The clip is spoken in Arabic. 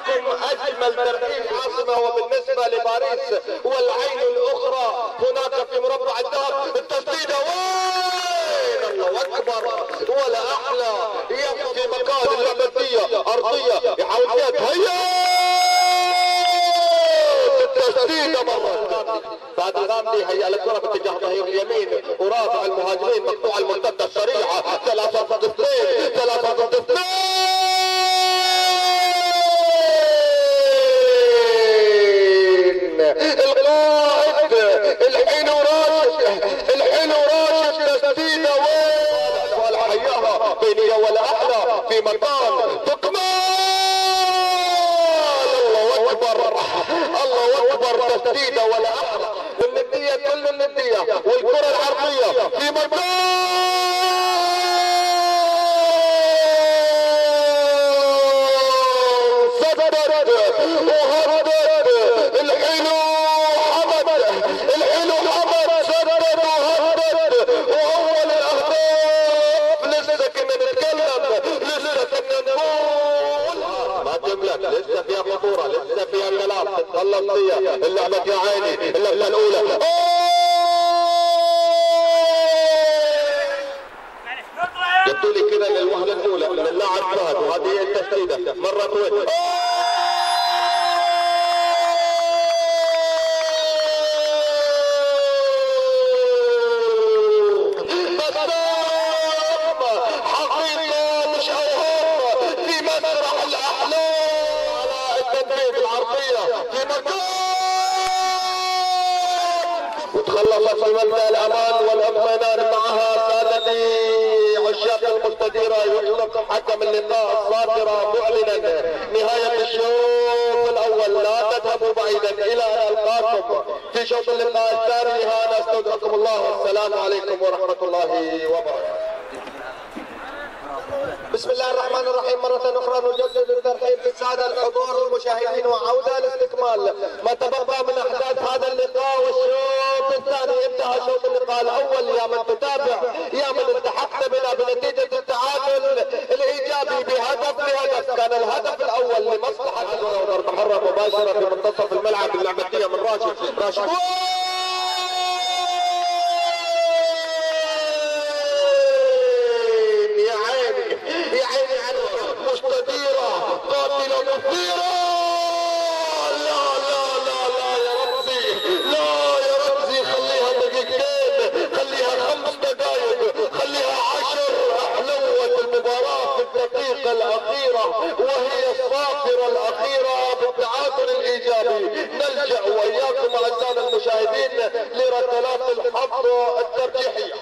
بكم اجمل ترتيب عاصمه وبالنسبه لباريس والعين الاخرى هناك في مربع الذهب. التسديده وين الله اكبر ولا احلى يبقى في مكان اللعبه ارضيه يحاول فيها هيا التسديده مره بعد الغامدي هيا الكره باتجاه ظهير اليمين ورافع المهاجمين مقطوع المرتده السريعه 3-2 القائد الحلو راشد تسديده ولا حياها بينيه ولا احلى في مكان تكمل الله اكبر تسديده ولا احلى بالنديه كل النديه والكره العرضيه في مكان صدرت وهردت الحلو حمد صدرت وهردت واول الاهداف لسه كنا نتكلم لسه كنا نقول ما تملك لسه فيها خطوره لسه فيها كلام تتخلص فيها اللعبه يا عيني اللعبه الاولى جبتوا لي كده للوهله الاولى من اللاعب فهد وهذه هي التسديده مره طويله وتخلص المبدا الامان والاطمئنان معها سادتي عشاق المستديره يطلق حكم اللقاء الصادره معلنا نهايه الشوط الاول. لا تذهبوا بعيدا الى ان القاكم في شوط اللقاء الثاني. هذا استودعكم الله والسلام عليكم ورحمه الله وبركاته. بسم الله الرحمن الرحيم. مرة أخرى نجدد الترحيب بالسادة الحضور المشاهدين وعودة لاستكمال ما تبقى من أحداث هذا اللقاء والشوط الثاني. انتهى شوط اللقاء الأول يا من تتابع يا من التحقت بنا بنتيجة التعادل الإيجابي بهدف. كان الهدف الأول لمصلحة ضربة حرة مباشرة في منتصف الملعب اللعبتية من راشد مستديرة قاتلة مثيرة. لا يا رمزي خليها دقيقتين خليها 5 دقائق خليها 10. حلوة المباراة في الدقيقة الأخيرة وهي الصافرة الأخيرة بالتعادل الإيجابي. نلجأ وإياكم أعزائنا المشاهدين لركلات الحظ الترجيحية.